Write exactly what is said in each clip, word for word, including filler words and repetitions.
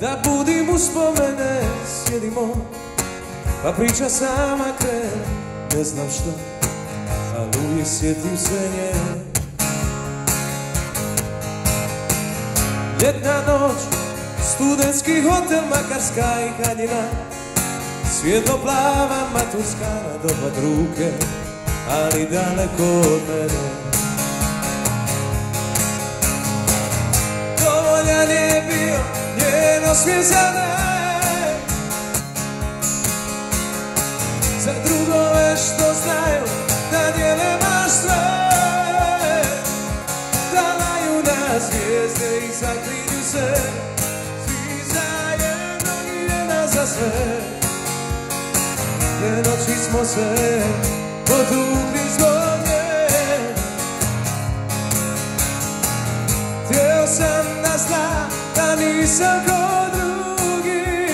da budim uspomene, sjedimo, pa priča sama krene. Ne znam što, ali uvijek sjetim se nje. Ljetna noć, studentski hotel, Makarska i Haljina, svjetlo plava Maturska na dohvat ruke, ali daleko od mene. Dovoljan je bio njen osmijeh za me, za drugove što znaju da dijele baš sve, da laju na zvijezde i zaklinju se, svi zajedno i jedna za sve. Te noći smo se potukli zbog nje. Htio sam da zna da nisam ko drugi,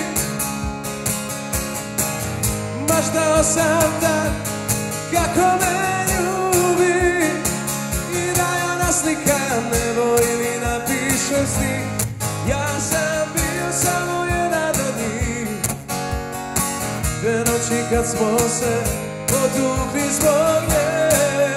maštao sam tad kako me ljubi, i da ja naslikam nebo ili napišem stih. Ja sam bio samo jedan od njih. Te noći kad smo se potukli zbog nje.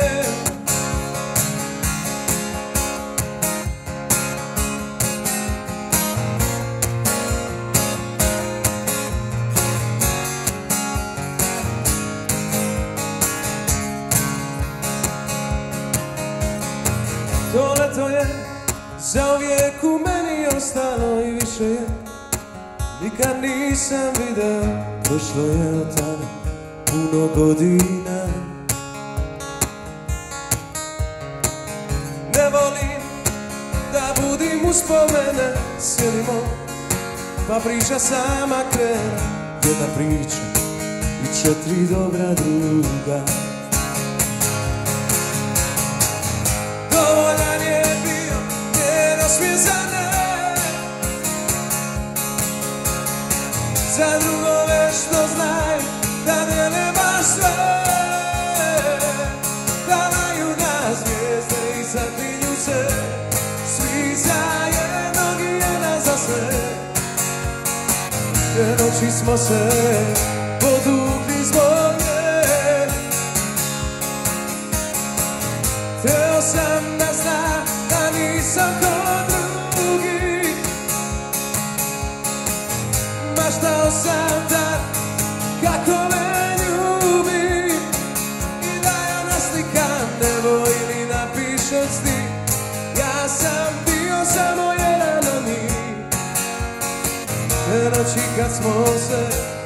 To leto je zauvijek u meni ostalo i više je nikad nisam video. Prošlo je od tada puno godina. Ne volim da budim uspomene, sjedimo, pa priča sama krene. Jedna priča i četiri dobra druga. Dovoljan je bio njen osmijeh za ne, za drugove što znaju da dijele baš sve, da laju na zvijezde i zaklinju se, svi zajedno i jedna za sve. Te noći smo se potukli zbog nje. Htio sam da zna da nisam ko drugi, maštao sam tad kako me ljubi, i da ja naslikam nebo ili napišem stih. Ja sam bio samo jedan od njih. Te noći kad smo se